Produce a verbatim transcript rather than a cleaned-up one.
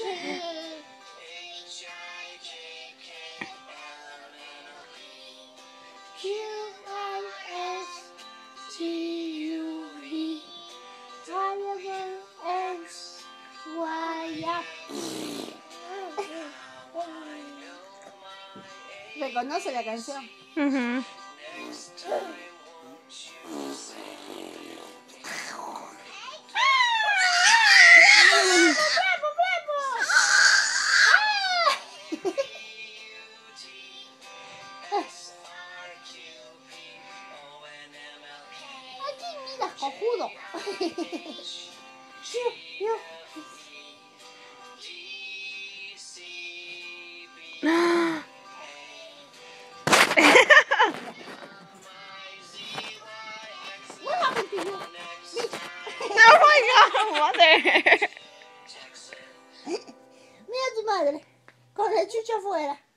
¿Reconoce la canción? Uh-huh. Aquí mira, cojudo. What happened to you? Oh my God, mother. Mira a tu madre, con el chucho afuera.